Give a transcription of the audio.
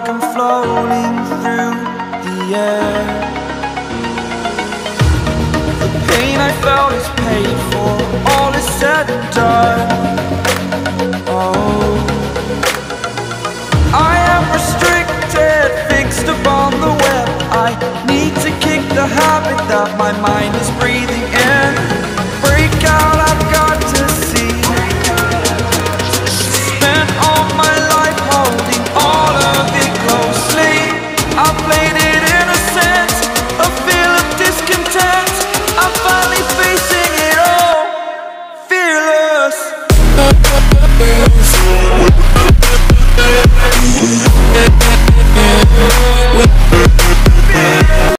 like I'm floating through the air. The pain I felt is paid for, all is said and done.